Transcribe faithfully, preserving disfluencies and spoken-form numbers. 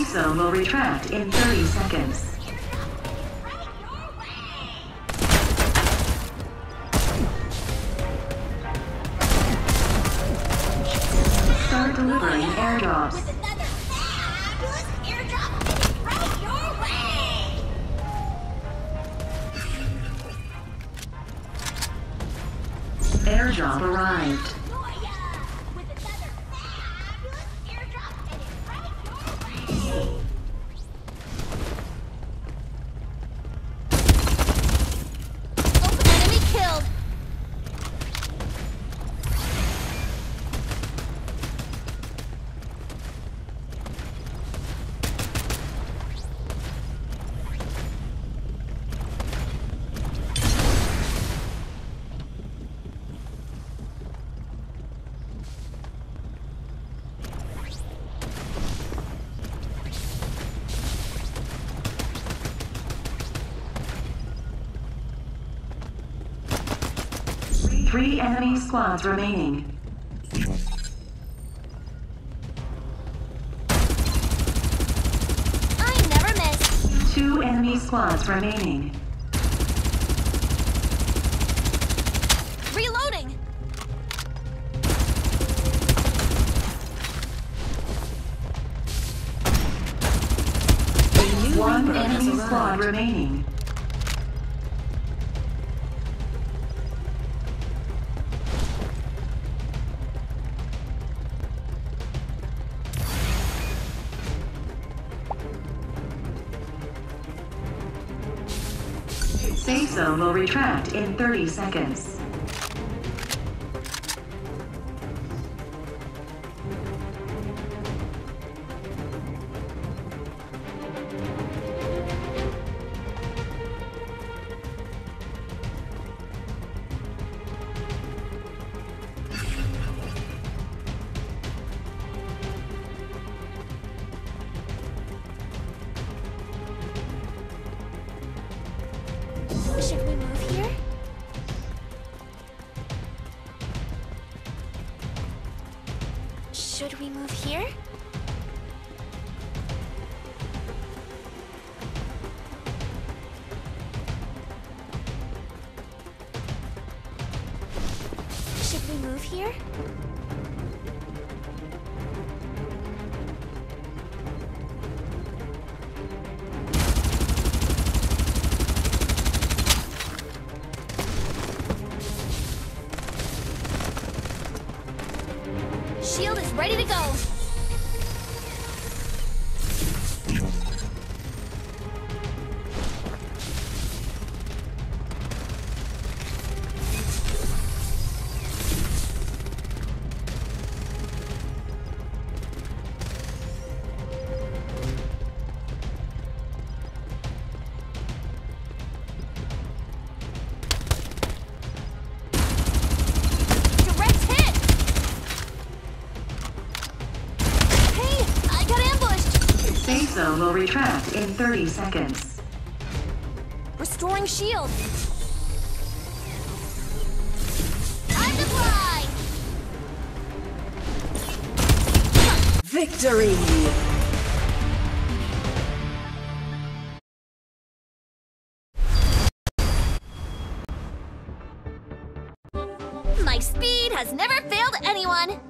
zone will retract in thirty seconds. Start delivering airdrops. Airdrop arrived. Three enemy squads remaining. I never miss. Two enemy squads remaining. Reloading. One enemy squad remaining. Safe zone will retract in thirty seconds. Should we move here? Should we move here? Should we move here? Shield is ready to go. Safe zone will retract in thirty seconds. Restoring shield. Time to fly. Victory! My speed has never failed anyone.